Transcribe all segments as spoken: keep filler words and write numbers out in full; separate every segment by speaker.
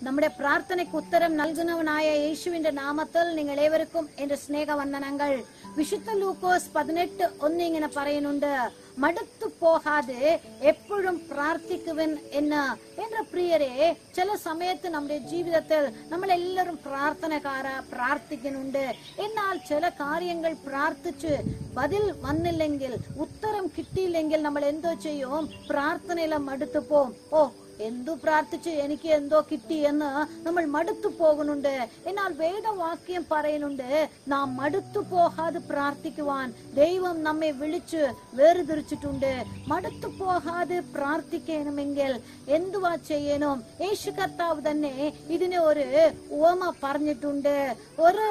Speaker 1: നമ്മുടെ പ്രാർത്ഥനയ്ക്ക് ഉത്തരം നൽകുന്നവനായ യേശുവിന്റെ നാമത്തിൽ നിങ്ങൾ ഏവർക്കും എന്റെ സ്നേഹവന്ദനങ്ങൾ. വിശുദ്ധ ലൂക്കോസ് പതിനെട്ട് ഒന്ന് ഇങ്ങനെ പറയുന്നുണ്ട്, മടുത്തു പോകാതെ എപ്പോഴും പ്രാർത്ഥിക്കുവൻ എന്ന്. എന്റെ പ്രിയരെ, ചില സമയത്ത് നമ്മുടെ ജീവിതത്തിൽ നമ്മളെല്ലാവരും പ്രാർത്ഥനക്കാര പ്രാർത്ഥിക്കുന്നുണ്ട്. എന്നാൽ ചില കാര്യങ്ങൾ പ്രാർത്ഥിച്ച് ബദൽ വന്നില്ലെങ്കിൽ, ഉത്തരം കിട്ടിയില്ലെങ്കിൽ നമ്മൾ എന്തോ ചെയ്യും? പ്രാർത്ഥനയിലും മടുത്തു പോവും. ഓ എന്തു പ്രാർത്ഥിച്ച് എനിക്ക് എന്തോ കിട്ടി എന്ന് നമ്മൾ മടുത്തു പോകുന്നുണ്ട്. എന്നാൽ വേദവാക്യം പറയുന്നുണ്ട്, നാം മടുത്തു പോകാതെ പ്രാർത്ഥിക്കുവാൻ ദൈവം നമ്മെ വിളിച്ച് വേർതിരിച്ചിട്ടുണ്ട്. മടുത്തു പോകാതെ പ്രാർത്ഥിക്കണമെങ്കിൽ എന്തുവാ ചെയ്യണം? യേശു കർത്താവ് തന്നെ ഇതിനെ ഒരു ഉപമ പറഞ്ഞിട്ടുണ്ട്. ഒരു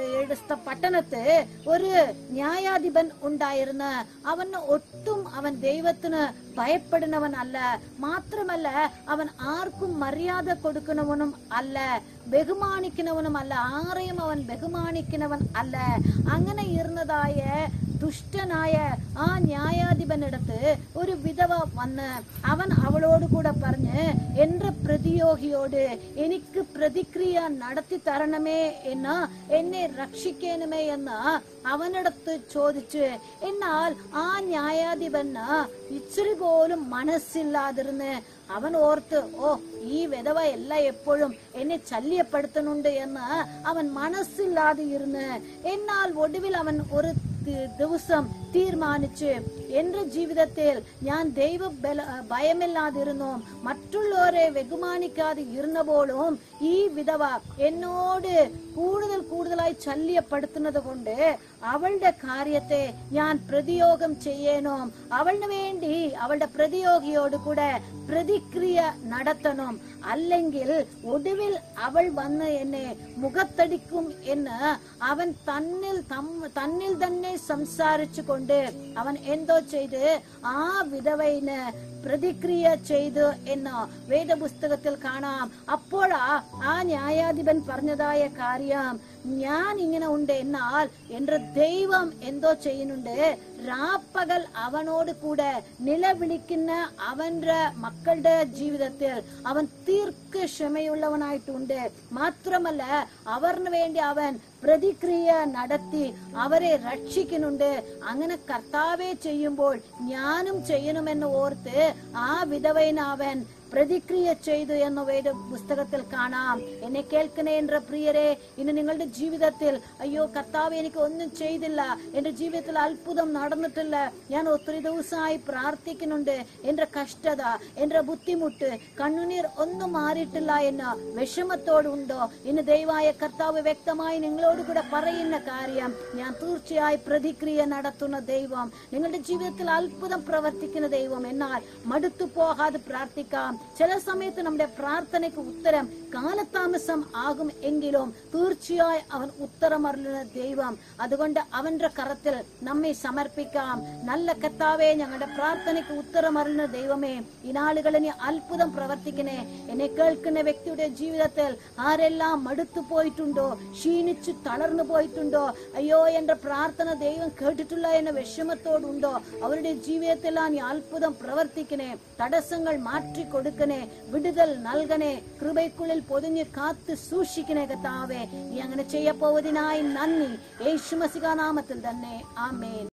Speaker 1: പട്ടണത്ത് ഒരു ന്യായാധിപൻ ഉണ്ടായിരുന്നു. അവന് ഒട്ടും അവൻ ദൈവത്തിന് ഭയപ്പെടുന്നവൻ അല്ല. മാത്രമല്ല അവൻ ആർക്കും മര്യാദ കൊടുക്കുന്നവനും അല്ല, ബഹുമാനിക്കുന്നവനും അല്ല. ആരെയും അവൻ ബഹുമാനിക്കുന്നവൻ അല്ല. അങ്ങനെ ഇരുന്നതായ ദുഷ്ടനായ ആ ന്യായാധിപനടുത്ത് ഒരു വിധവ വന്ന് അവൻ അവളോട് കൂടെ പറഞ്ഞ്, എന്റെ പ്രതിയോഗിയോട് എനിക്ക് പ്രതിക്രിയ നടത്തി തരണമേ എന്ന്, എന്നെ രക്ഷിക്കണമേ എന്ന് അവനടുത്ത് ചോദിച്ച്. എന്നാൽ ആ ന്യായാധിപന് ഇച്ചിരി പോലും മനസ്സില്ലാതിരുന്ന് അവൻ ഓർത്ത്, ഓ ഈ വിധവ എല്ലാ എപ്പോഴും എന്നെ ശല്യപ്പെടുത്തുന്നുണ്ട് എന്ന് അവൻ മനസ്സില്ലാതെ ഇരുന്ന്. എന്നാൽ ഒടുവിൽ അവൻ ഒരു ദിവസം തീരുമാനിച്ച്, എന്റെ ജീവിതത്തിൽ ഞാൻ ദൈവ ഭയമില്ലാതിരുന്നു, മറ്റുള്ളവരെ ബഹുമാനിക്കാതെ ഇരുന്നപ്പോഴും ഈ വിധവ എന്നോട് കൂടുതൽ കൂടുതലായി ശല്യപ്പെടുത്തുന്നത് കൊണ്ട് അവളുടെ കാര്യത്തെ ഞാൻ പ്രതിയോഗം ചെയ്യണം. അവളിന് വേണ്ടി അവളുടെ പ്രതിയോഗിയോട് കൂടെ പ്രതിക്രിയ നടത്തണം. അല്ലെങ്കിൽ ഒടുവിൽ അവൾ വന്ന് എന്നെ മുഖത്തടിക്കും എന്ന് അവൻ തന്നിൽ തന്നിൽ തന്നെ സംസാരിച്ചു കൊണ്ട് അവൻ എന്തോ ചെയ്ത് ആ വിധവയിന് പ്രതിക്രിയ ചെയ്തു എന്ന് വേദപുസ്തകത്തിൽ കാണാം. അപ്പോഴാ ആ ന്യായാധിപൻ പറഞ്ഞതായ കാര്യം, ഞാൻ ഇങ്ങനെ ഉണ്ട്, എന്നാൽ എന്റെ ദൈവം എന്തോ ചെയ്യുന്നുണ്ട്, രാപ്പകൽ അവനോട് കൂടെ നിലവിളിക്കുന്ന അവന്റെ മക്കളുടെ ജീവിതത്തിൽ അവൻ തീർക്ക ക്ഷമയുള്ളവനായിട്ടുണ്ട്. മാത്രമല്ല അവർക്ക് വേണ്ടി അവൻ പ്രതിക്രിയ നടത്തി അവരെ രക്ഷിക്കുന്നുണ്ട്. അങ്ങനെ കർത്താവെ ചെയ്യുമ്പോൾ ഞാനും ചെയ്യണമെന്ന് ഓർത്ത് ആ വിധവയിന് അവൻ പ്രതിക്രിയ ചെയ്തു എന്ന് വേദ പുസ്തകത്തിൽ കാണാം. എന്നെ കേൾക്കുന്ന എന്റെ പ്രിയരെ, ഇന്ന് നിങ്ങളുടെ ജീവിതത്തിൽ, അയ്യോ കർത്താവ് എനിക്ക് ഒന്നും ചെയ്തില്ല, എന്റെ ജീവിതത്തിൽ അത്ഭുതം നടന്നിട്ടില്ല, ഞാൻ ഒത്തിരി ദിവസമായി പ്രാർത്ഥിക്കുന്നുണ്ട്, എന്റെ കഷ്ടത, എന്റെ ബുദ്ധിമുട്ട്, കണ്ണുനീർ ഒന്നും മാറിയിട്ടില്ല എന്ന വിഷമത്തോടുണ്ടോ? ഇന്ന് ദൈവമായ കർത്താവ് വ്യക്തമായി നിങ്ങളോട് കൂടെ പറയുന്ന കാര്യം, ഞാൻ തീർച്ചയായി പ്രതിക്രിയ നടത്തുന്ന ദൈവം, നിങ്ങളുടെ ജീവിതത്തിൽ അത്ഭുതം പ്രവർത്തിക്കുന്ന ദൈവം. എന്നാൽ മടുത്തു പോകാതെ പ്രാർത്ഥിക്കാം. ചില സമയത്ത് നമ്മുടെ പ്രാർത്ഥനയ്ക്ക് ഉത്തരം കാലതാമസം ആകും എങ്കിലും തീർച്ചയായും അവൻ ഉത്തരമരുളുന്ന ദൈവം. അതുകൊണ്ട് അവന്റെ കരത്തിൽ നമ്മെ സമർപ്പിക്കാം. നല്ല കർത്താവേ, ഞങ്ങളുടെ പ്രാർത്ഥനയ്ക്ക് ഉത്തരമരുളുന്ന ദൈവമേ, ഈ നാളുകളിൽ നീ അത്ഭുതം പ്രവർത്തിക്കണേ. എന്നെ കേൾക്കുന്ന വ്യക്തിയുടെ ജീവിതത്തിൽ ആരെല്ലാം മടുത്തു പോയിട്ടുണ്ടോ, ക്ഷീണിച്ചു തളർന്നു പോയിട്ടുണ്ടോ, അയ്യോ എന്റെ പ്രാർത്ഥന ദൈവം കേട്ടിട്ടില്ല എന്ന വിഷമത്തോടുണ്ടോ, അവരുടെ ജീവിതത്തിൽ നീ അത്ഭുതം പ്രവർത്തിക്കണേ. തടസ്സങ്ങൾ മാറ്റി കൊടുക്കണേ, വിടുതൽ നൽകണേ, കൃപയ്ക്കുള്ളിൽ പൊതിഞ്ഞ് കാത്ത് സൂക്ഷിക്കണേ കർത്താവേ. നീ അങ്ങനെ ചെയ്യപ്പോവതിനായി നന്ദി. യേശു മശിഹാ നാമത്തിൽ തന്നെ, ആമേൻ.